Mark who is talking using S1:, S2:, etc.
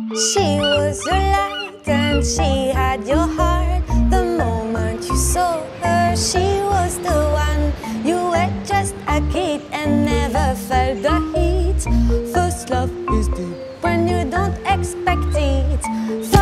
S1: She was your light and she had your heart. The moment you saw her, she was the one. You were just a kid and never felt the heat. First love is deep when you don't expect it.